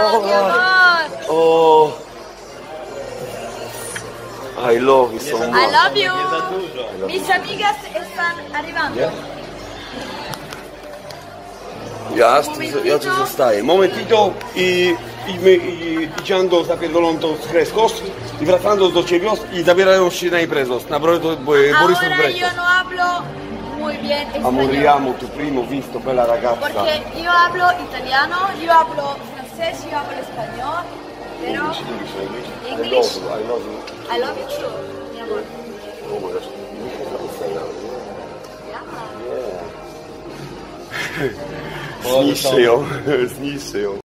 Oh, I love you so much. I love you. Mis amigas están arrivando. Ja tu zostaję. Momentito i idziando zapierdolą to z Kreskos i wracając do ciebie i zabierają się na imprezę. Na Borisov Ahora Breakfast. yo no hablo muy bien español. Amoriamo tu primo visto, bella ragazza. Porque yo hablo italiano, yo hablo francés, yo hablo español, pero English. I love you. I love you too, mi amor. Oh my gosh. Yeah. Zniszczę ją, zniszczę ją.